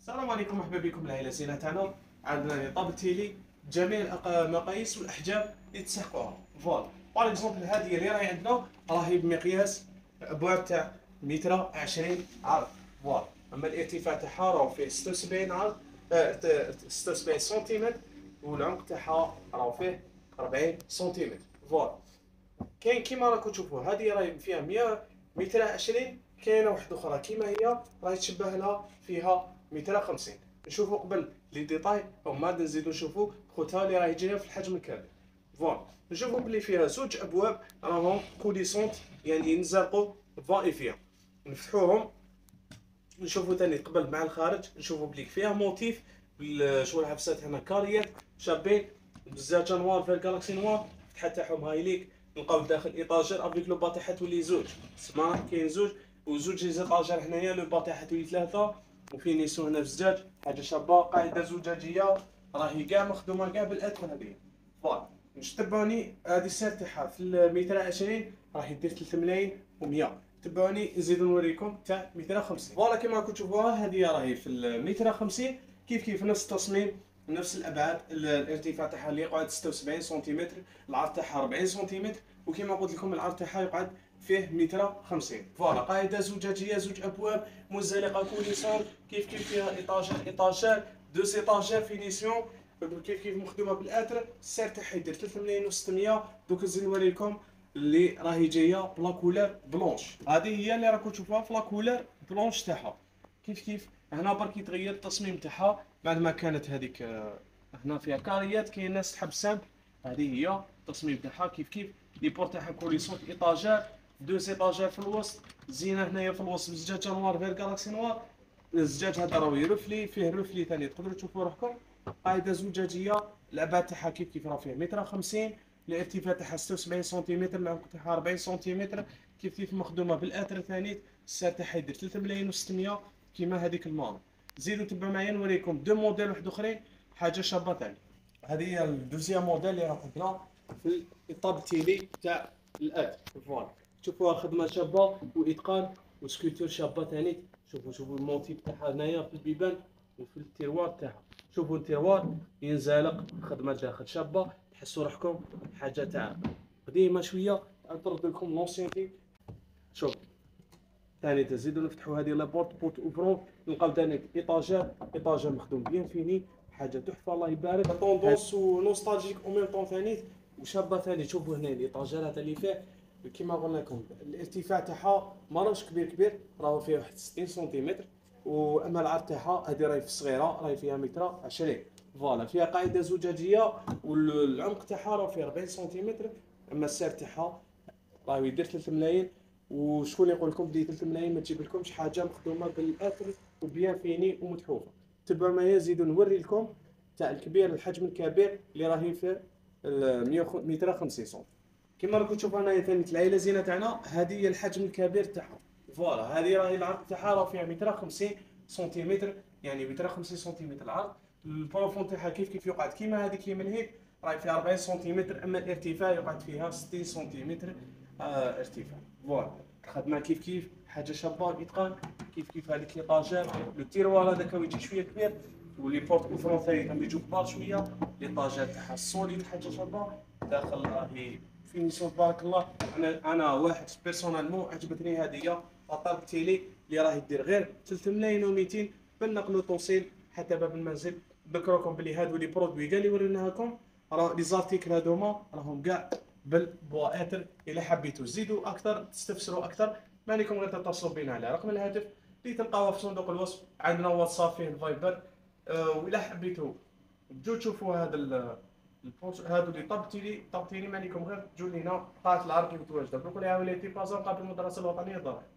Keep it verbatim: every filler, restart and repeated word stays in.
السلام عليكم، مرحبا بكم العائله زينه تاعنا. عندنا طابل تيلي جميع المقاييس والاحجام اللي تستحقوها. فوالا باغ اكزومبل هذه اللي راهي عندنا راهي بمقياس ابواب تاع متر عشرين عرض. فوالا اما الارتفاع تاعها راهو فيه ستة وسبعين عرض، آه ستة وسبعين سنتيمتر، والعمق تاعها راهو فيه أربعين سنتيمتر. فوالا كاين كيما راكم تشوفوا هذه راهي فيها مية متر عشرين، كاينه واحده اخرى كيما هي راهي تشبه لها فيها متر خمسين. نشوفوا قبل لي ديتاي وما نزيدو نشوفوا خوتها اللي راهي جايه في الحجم الكامل. فوالا نشوفوا بلي فيها زوج ابواب راهم كوليسونت، يعني ينزلقوا فائفيا. نفتحوهم نشوفوا ثاني قبل مع الخارج، نشوفوا بلي فيها موتيف شغل عفسات هنا كاريات شابين بزاف نوار في الجالكسي نوار. فتحه تاعهم هاي ليك، نلقاو داخل ايطاجير افيك لو باطي حتولي زوج، سما كاين زوج وزوج ايطاجير هنايا لو باطي حتولي ثلاثه، وفي نيسو هنا بزاف حاجه شابه. قاعده زجاجيه راهي كاع مخدومه كاع بالاتر هذه. فوالا باش تبعوني هذه السعر تاعها في المتر عشرين راهي دير ثلاثة ملايين ومية. تبعوني نزيد نوريكم تاع متر خمسين. فوالا كيما راكم تشوفوها هذه راهي في المتر خمسين كيف كيف نفس التصميم نفس الابعاد. الارتفاع تاعها اللي يقعد ستة وسبعين سنتيمتر، العرض تاعها أربعين سنتيمتر، وكما قلت لكم العرض تاعها يقعد فيه متر خمسين. فوالا قاعده زجاجيه زوج ابواب مزلقه كوليسون، كيف كيف فيها ايطاجير ايطاجير دو سيطاجير فينيسيون، كيف كيف مخدومه بالاتر. السعر تاعها يدير ثلاثة ملايين وستمية. دوك نزيد نوريكم اللي راهي جايه بلا كولور بلونش. هذه هي اللي راكم تشوفوها في لا كولور بلونش تاعها. كيف كيف هنا برك يتغير التصميم تاعها بعد ما كانت هذيك هنا فيها كاريات. كاين ناس تحب سامبل، هذه هي التصميم تاعها. كيف كيف لي بور تاعها كوليسونت ايطاجير دو ايطاجير في الوسط، زينه هنايا في الوسط بزجاج نوار فير جالكسي نوار. الزجاج هذا راهو يرفلي، فيه رفلي ثاني تقدروا تشوفوا روحكم. قاعده زجاجيه، الابعاد تاعها كيف كيف راه فيها متر خمسين، الارتفاع تاعها ستة وسبعين سنتيمتر، العمق تاعها أربعين سنتيمتر، كيف كيف مخدومه بالاتر ثاني. السعر تاعها يدير ثلاثة ملايين وستمية كيما هذيك المارك. زيدوا تبعوا معايا نوريكم دو موديل واحد اخرين حاجه شابه ثاني. هذه هي الدوزيام موديل اللي راح عندنا في الطاب تيلي تاع الاتر. فوالا شوفوها خدمه شابه واتقان وسكولتور شابه ثاني. شوفوا شوفوا الموتيف تاعها هنايا في البيبان وفي التيروار تاعها. شوفوا التيروار ينزلق، خدمه داخل شابه، تحسوا روحكم حاجه تاع قديمه شويه. نطرد لكم لونسيانتي. شوف ثاني تزيدوا نفتحوا هذه لابورت بورت اوفرون، نلقاو ثاني ايطاجير ايطاجير مخدوم بيان فيني، حاجه تحفه الله يبارك. طوندونس ونوستالجيك او ميم طون ثاني وشابه ثاني. شوفوا هنا الايطاجير هذا اللي فيه كيما قلنا لكم الارتفاع تاعها ما راهوش كبير كبير، راهو فيه واحد ستين سنتيمتر. واما العرض تاعها هذه راهي في الصغيره راهي فيها متر عشرين. فوالا فيها قاعده زجاجيه والعمق تاعها راه فيه أربعين سنتيمتر. اما السعر تاعها راهو يدير ثلاثة ملايين. وشكون يقول لكم بلي ثلاثة ملايين ما تجيب لكمش حاجه مخدومه بالاتر وبيان فيني ومتحوفه. تبعوا معايا نزيدو نوري لكم تاع الكبير الحجم الكبير اللي راهي في متر خمسين سنتيمتر. كما راكم تشوفوا هنايا ثاني العائله زينه تاعنا، هذه هي الحجم الكبير تاعها. فوالا هذه راهي العرض تاعها راه فيها متر خمسين سنتيمتر، يعني متر خمسين سنتيمتر العرض. البلافون تاعها كيف كيف يقعد كيما هذيك من هيك راهي فيها أربعين سنتيمتر، اما الارتفاع يقعد فيها ستين سنتيمتر آه ارتفاع. فوالا الخدمه كيف كيف حاجه شابه باتقان. كيف كيف هذيك ليطاجير لو تيروار هذاك يجي شويه كبير، ولي بورت اوفرون ثاني يجوا كبار شويه. ليطاجير تاعها سوليد حاجه شابه داخل راهي فينيسيون تبارك الله. انا انا واحد بيرسونالمون عجبتني هذه طاب تيلي اللي راهي دير غير ثلاثة ملايين ومئتين بالنقل وتوصيل حتى باب المنزل. نذكركم بلي هادو لي برودوي كاع اللي وريناها لكم راه لي زارتيكل هادوما راهم كاع بالبواتر. الى حبيتوا تزيدوا اكثر تستفسروا اكثر ما عليكم غير تتصلوا بنا على رقم الهاتف اللي تلقاوه في صندوق الوصف. عندنا واتساب فيه الفايبر. أه والى حبيتوا تجوا تشوفوا هذا البوست هادو اللي طبتي طبتيني ما عليكم غير تجوا لينا قاعه العرض اللي متواجده. بروكلي عاولتي بازار قبل المدرسه الوطنيه الضرائب.